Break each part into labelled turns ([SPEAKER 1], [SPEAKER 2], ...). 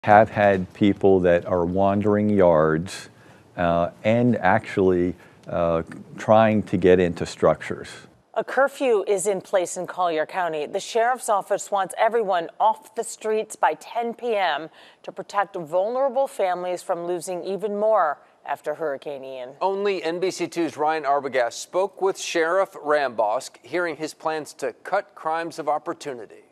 [SPEAKER 1] Have had people that are wandering yards and actually trying to get into structures.
[SPEAKER 2] A curfew is in place in Collier County. The sheriff's office wants everyone off the streets by 10 p.m. to protect vulnerable families from losing even more after Hurricane Ian.
[SPEAKER 3] Only NBC2's Ryan Arbogast spoke with Sheriff Rambosk, hearing his plans to cut crimes of opportunity.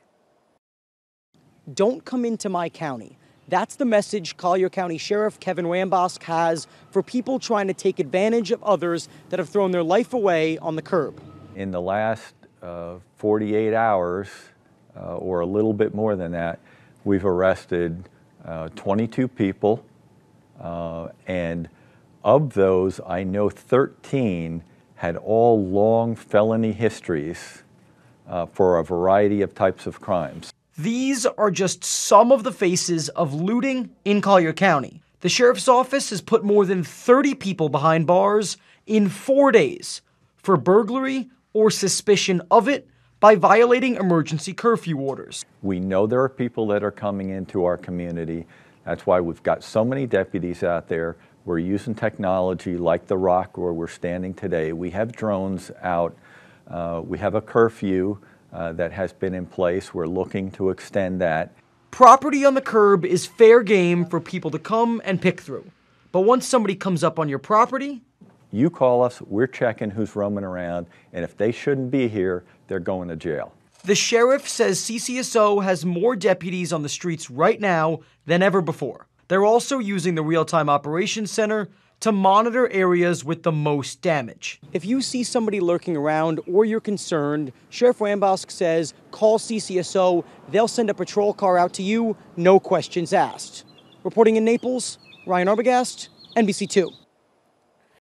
[SPEAKER 4] Don't come into my county. That's the message Collier County Sheriff Kevin Rambosk has for people trying to take advantage of others that have thrown their life away on the curb.
[SPEAKER 1] In the last 48 hours, or a little bit more than that, we've arrested 22 people, and of those, I know 13 had all long felony histories for a variety of types of crimes.
[SPEAKER 4] These are just some of the faces of looting in Collier County. The sheriff's office has put more than 30 people behind bars in 4 days for burglary or suspicion of it by violating emergency curfew orders.
[SPEAKER 1] We know there are people that are coming into our community. That's why we've got so many deputies out there. We're using technology like the Rock where we're standing today. We have drones out. We have a curfew that has been in place. We're looking to extend that.
[SPEAKER 4] Property on the curb is fair game for people to come and pick through. But once somebody comes up on your property,
[SPEAKER 1] you call us, we're checking who's roaming around, and if they shouldn't be here, they're going to jail.
[SPEAKER 4] The sheriff says CCSO has more deputies on the streets right now than ever before. They're also using the Real-Time Operations Center to monitor areas with the most damage. If you see somebody lurking around or you're concerned, Sheriff Rambosk says call CCSO. They'll send a patrol car out to you, no questions asked. Reporting in Naples, Ryan Arbogast, NBC2.